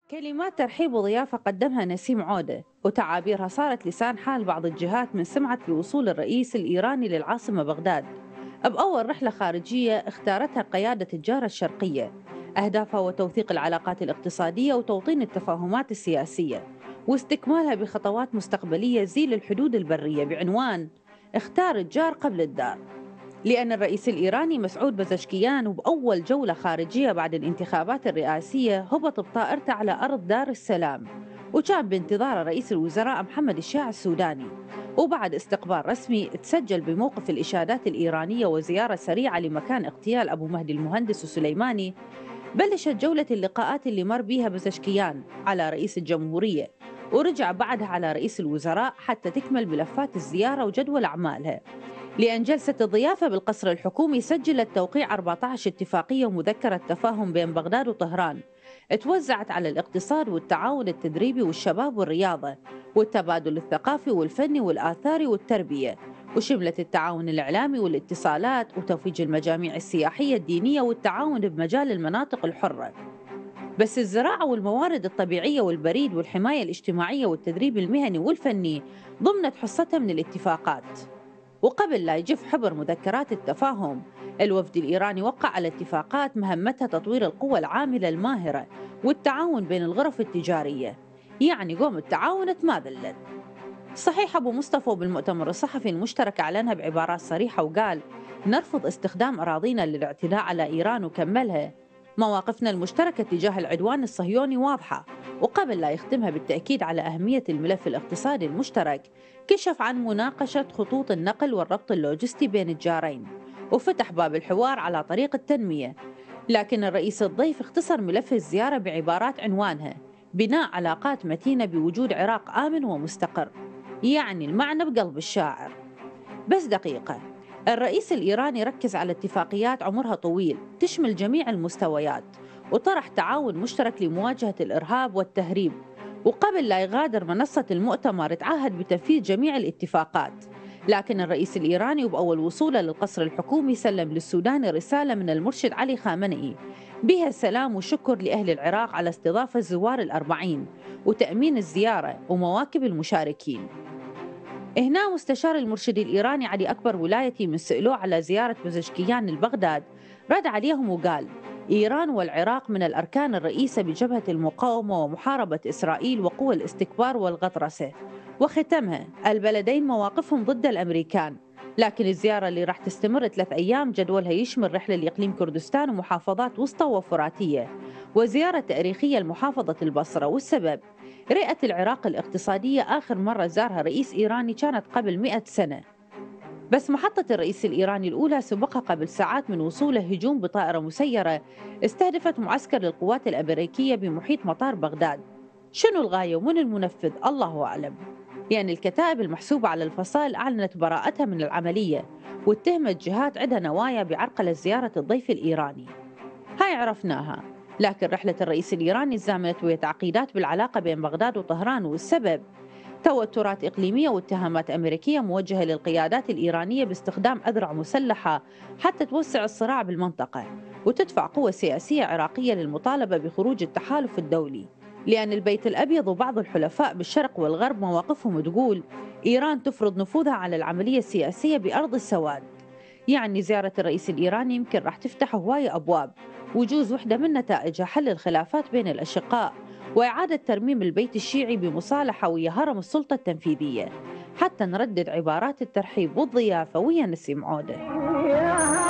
كلمات ترحيب وضيافة قدمها نسيم عودة، وتعابيرها صارت لسان حال بعض الجهات من سمعة بوصول الرئيس الإيراني للعاصمة بغداد بأول رحلة خارجية اختارتها قيادة الجارة الشرقية. أهدافها هو توثيق العلاقات الاقتصادية وتوطين التفاهمات السياسية، واستكمالها بخطوات مستقبلية تزيل الحدود البرية بعنوان اختار الجار قبل الدار. لأن الرئيس الإيراني مسعود بزشكيان وبأول جولة خارجية بعد الانتخابات الرئاسية هبط بطائرته على أرض دار السلام، وكان بانتظار رئيس الوزراء محمد الشاع السوداني. وبعد استقبال رسمي تسجل بموقف الإشادات الإيرانية وزيارة سريعة لمكان اغتيال أبو مهدي المهندس السليماني، بلشت جولة اللقاءات اللي مر بيها بزشكيان على رئيس الجمهورية، ورجع بعدها على رئيس الوزراء حتى تكمل ملفات الزيارة وجدول أعمالها. لأن جلسة الضيافة بالقصر الحكومي سجلت توقيع 14 اتفاقية ومذكرة تفاهم بين بغداد وطهران، توزعت على الاقتصاد والتعاون التدريبي والشباب والرياضة والتبادل الثقافي والفني والآثاري والتربية، وشملت التعاون الإعلامي والاتصالات وتوفيج المجاميع السياحية الدينية والتعاون بمجال المناطق الحرة. بس الزراعة والموارد الطبيعية والبريد والحماية الاجتماعية والتدريب المهني والفني ضمنت حصتها من الاتفاقات. وقبل لا يجف حبر مذكرات التفاهم، الوفد الإيراني وقع على اتفاقات مهمتها تطوير القوى العاملة الماهرة والتعاون بين الغرف التجارية، يعني قوم التعاون تماذلت. صحيح أبو مصطفى بالمؤتمر الصحفي المشترك أعلنها بعبارات صريحة وقال: نرفض استخدام أراضينا للاعتداء على إيران، وكملها: مواقفنا المشتركة تجاه العدوان الصهيوني واضحة. وقبل لا يختمها بالتأكيد على أهمية الملف الاقتصادي المشترك، كشف عن مناقشة خطوط النقل والربط اللوجستي بين الجارين، وفتح باب الحوار على طريق التنمية. لكن الرئيس الضيف اختصر ملف الزيارة بعبارات عنوانها: بناء علاقات متينة بوجود عراق آمن ومستقر، يعني المعنى بقلب الشاعر. بس دقيقة، الرئيس الإيراني ركز على اتفاقيات عمرها طويل تشمل جميع المستويات، وطرح تعاون مشترك لمواجهة الإرهاب والتهريب. وقبل لا يغادر منصة المؤتمر تعهد بتنفيذ جميع الاتفاقات. لكن الرئيس الإيراني وبأول وصوله للقصر الحكومي سلم للسودان رسالة من المرشد علي خامنئي بها السلام وشكر لأهل العراق على استضافة الزوار الأربعين وتأمين الزيارة ومواكب المشاركين. هنا مستشار المرشد الإيراني علي أكبر ولايتي من سألوه على زيارة بزشكيان لبغداد، رد عليهم وقال: إيران والعراق من الأركان الرئيسة بجبهة المقاومة ومحاربة إسرائيل وقوى الاستكبار والغطرسة. وختمها: البلدين مواقفهم ضد الأمريكان. لكن الزيارة اللي راح تستمر 3 أيام جدولها يشمل رحلة لإقليم كردستان ومحافظات وسطى وفراتية، وزيارة تاريخية لمحافظة البصرة. والسبب: رئة العراق الاقتصادية آخر مرة زارها رئيس إيراني كانت قبل 100 سنة. بس محطة الرئيس الإيراني الأولى سبقها قبل ساعات من وصوله هجوم بطائرة مسيرة استهدفت معسكر للقوات الأمريكية بمحيط مطار بغداد. شنو الغاية ومن المنفذ الله أعلم، لأن الكتائب المحسوبة على الفصائل أعلنت براءتها من العملية، واتهمت جهات عندها نوايا بعرقلة زيارة الضيف الإيراني. هاي عرفناها. لكن رحلة الرئيس الإيراني زامنت ويا تعقيدات بالعلاقة بين بغداد وطهران، والسبب: توترات إقليمية واتهامات أمريكية موجهة للقيادات الإيرانية باستخدام أذرع مسلحة حتى توسع الصراع بالمنطقة وتدفع قوى سياسية عراقية للمطالبة بخروج التحالف الدولي. لأن البيت الأبيض وبعض الحلفاء بالشرق والغرب مواقفهم تقول إيران تفرض نفوذها على العملية السياسية بأرض السواد. يعني زيارة الرئيس الإيراني يمكن راح تفتح هواية أبواب، وجوز واحدة من نتائجها حل الخلافات بين الأشقاء وإعادة ترميم البيت الشيعي بمصالحة ويا هرم السلطة التنفيذية، حتى نردد عبارات الترحيب والضيافة ويا نسيم عودة.